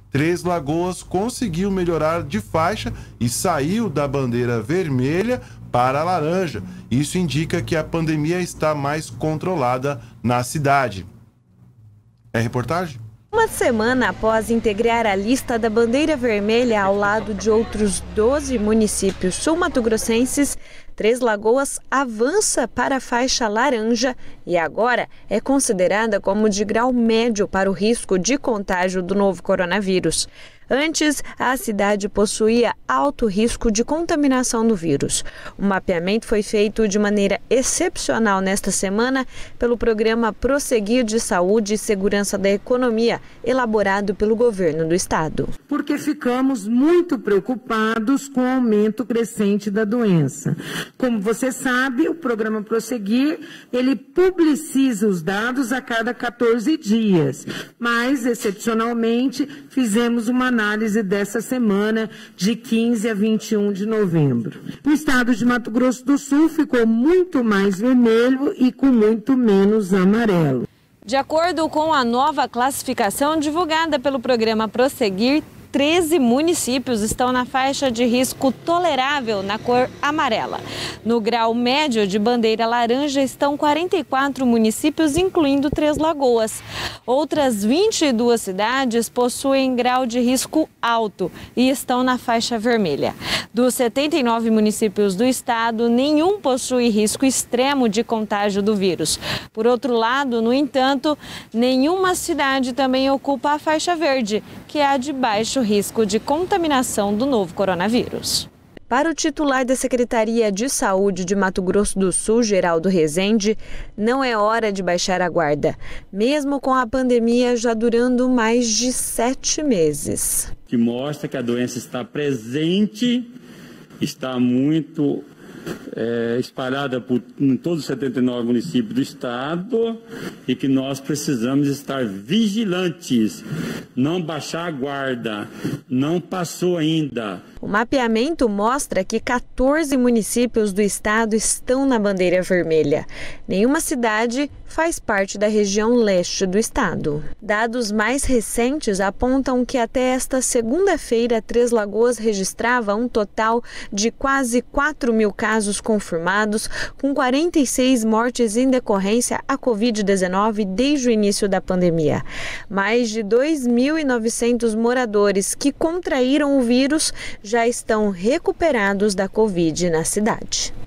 Três Lagoas conseguiu melhorar de faixa e saiu da bandeira vermelha para a laranja. Isso indica que a pandemia está mais controlada na cidade. É reportagem? Uma semana após integrar a lista da bandeira vermelha ao lado de outros 12 municípios sul-mato-grossenses, Três Lagoas avança para a faixa laranja e agora é considerada como de grau médio para o risco de contágio do novo coronavírus. Antes, a cidade possuía alto risco de contaminação do vírus. O mapeamento foi feito de maneira excepcional nesta semana pelo programa Prosseguir de Saúde e Segurança da Economia, elaborado pelo governo do estado. Porque ficamos muito preocupados com o aumento crescente da doença. Como você sabe, o programa Prosseguir, ele publiciza os dados a cada 14 dias, mas, excepcionalmente, fizemos uma análise dessa semana, de 15 a 21 de novembro. O estado de Mato Grosso do Sul ficou muito mais vermelho e com muito menos amarelo. De acordo com a nova classificação divulgada pelo programa Prosseguir, 13 municípios estão na faixa de risco tolerável na cor amarela. No grau médio de bandeira laranja estão 44 municípios, incluindo Três Lagoas. Outras 22 cidades possuem grau de risco alto e estão na faixa vermelha. Dos 79 municípios do estado, nenhum possui risco extremo de contágio do vírus. Por outro lado, no entanto, nenhuma cidade também ocupa a faixa verde, que é a de baixo risco de contaminação do novo coronavírus. Para o titular da Secretaria de Saúde de Mato Grosso do Sul, Geraldo Rezende, não é hora de baixar a guarda, mesmo com a pandemia já durando mais de 7 meses. Que mostra que a doença está presente, está muito espalhada em todos os 79 municípios do estado e que nós precisamos estar vigilantes, não baixar a guarda, não passou ainda. O mapeamento mostra que 14 municípios do estado estão na bandeira vermelha. Nenhuma cidade faz parte da região leste do estado. Dados mais recentes apontam que até esta segunda-feira, Três Lagoas registrava um total de quase 4 mil casos confirmados, com 46 mortes em decorrência à Covid-19 desde o início da pandemia. Mais de 2.900 moradores que contraíram o vírus já estão recuperados da Covid na cidade.